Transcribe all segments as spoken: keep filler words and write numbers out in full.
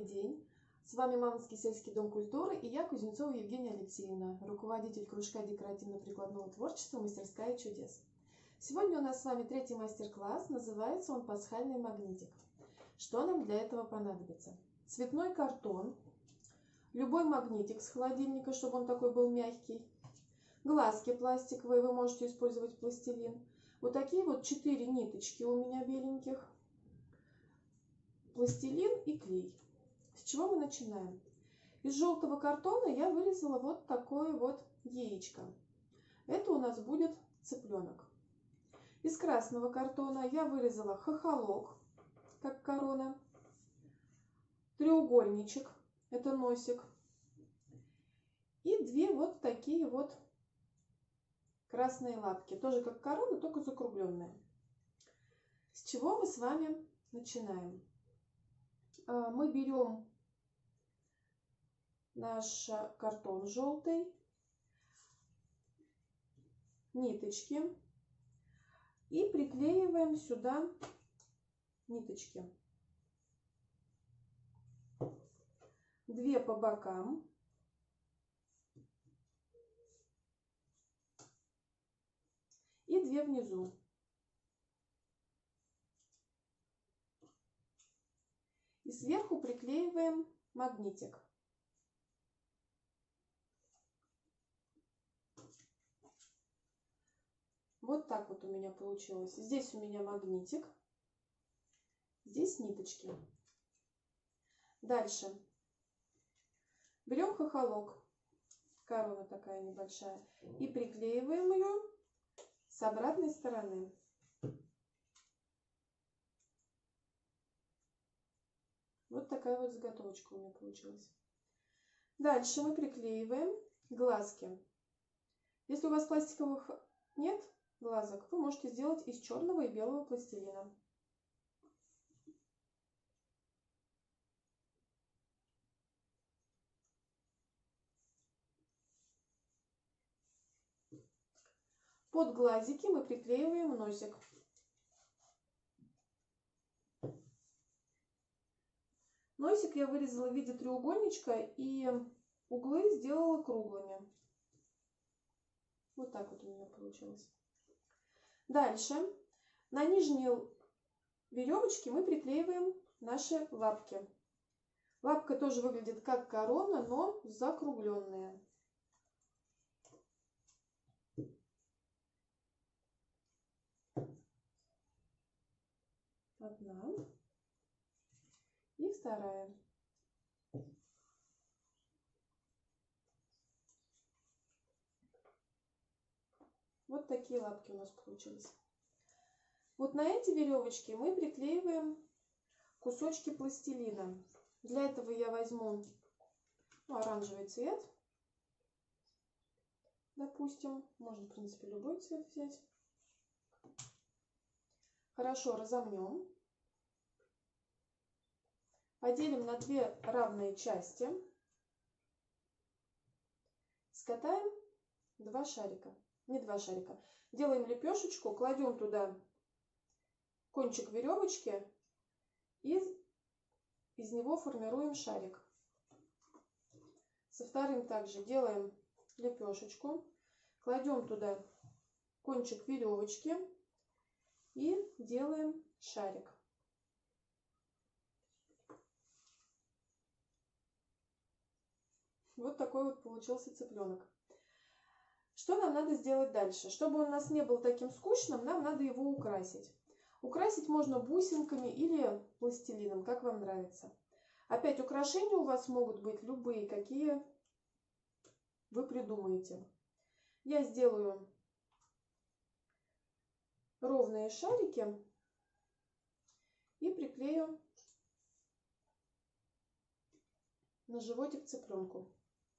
Добрый день! С вами Мамонтский сельский дом культуры и я, Кузнецова Евгения Алексеевна, руководитель кружка декоративно-прикладного творчества «Мастерская чудес». Сегодня у нас с вами третий мастер-класс, называется он «Пасхальный магнитик». Что нам для этого понадобится? Цветной картон, любой магнитик с холодильника, чтобы он такой был мягкий, глазки пластиковые, вы можете использовать пластилин, вот такие вот четыре ниточки у меня беленьких, пластилин и клей. С чего мы начинаем? Из желтого картона я вырезала вот такое вот яичко. Это у нас будет цыпленок. Из красного картона я вырезала хохолок, как корона, треугольничек, это носик, и две вот такие вот красные лапки, тоже как корона, только закругленные. С чего мы с вами начинаем? Мы берем наш картон желтый, ниточки и приклеиваем сюда ниточки. Две по бокам. И две внизу. И сверху приклеиваем магнитик. Вот так вот у меня получилось. Здесь у меня магнитик, здесь ниточки. Дальше берем хохолок, корона такая небольшая, и приклеиваем ее с обратной стороны. Вот такая вот заготовочка у меня получилась. Дальше мы приклеиваем глазки. Если у вас пластиковых нет глазок, вы можете сделать из черного и белого пластилина. Под глазики мы приклеиваем носик. Носик я вырезала в виде треугольничка и углы сделала круглыми. Вот так вот у меня получилось. Дальше на нижние веревочки мы приклеиваем наши лапки. Лапка тоже выглядит как корона, но закругленная. Одна и вторая. Вот такие лапки у нас получились. Вот на эти веревочки мы приклеиваем кусочки пластилина. Для этого я возьму ну, оранжевый цвет, допустим, можно в принципе любой цвет взять. Хорошо разомнем, поделим на две равные части, скатаем два шарика. Не два шарика. Делаем лепешечку, кладем туда кончик веревочки и из него формируем шарик. Со вторым также делаем лепешечку, кладем туда кончик веревочки и делаем шарик. Вот такой вот получился цыпленок. Что нам надо сделать дальше? Чтобы он у нас не был таким скучным, нам надо его украсить. Украсить можно бусинками или пластилином, как вам нравится. Опять украшения у вас могут быть любые, какие вы придумаете. Я сделаю ровные шарики и приклею на животик цыпленку.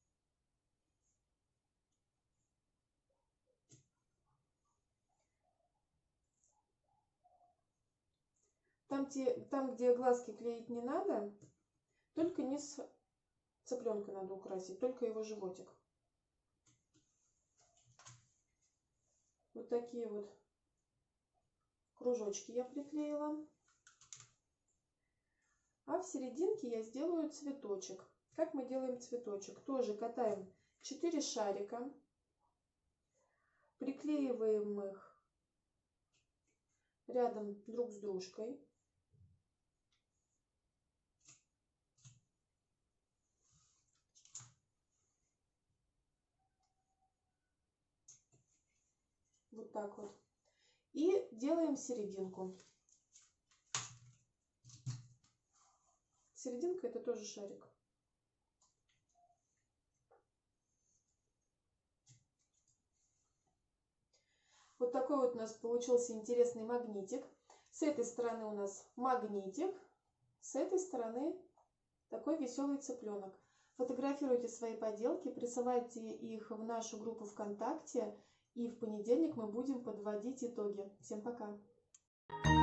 Там, те, там, где глазки клеить не надо, только низ цыпленка надо украсить, только его животик. Вот такие вот кружочки я приклеила. А в серединке я сделаю цветочек. Как мы делаем цветочек? Тоже катаем четыре шарика, приклеиваем их рядом друг с дружкой. Вот так вот. И делаем серединку. Серединка — это тоже шарик. Вот такой вот у нас получился интересный магнитик. С этой стороны у нас магнитик, с этой стороны такой веселый цыпленок. Фотографируйте свои поделки, присылайте их в нашу группу ВКонтакте, и в понедельник мы будем подводить итоги. Всем пока!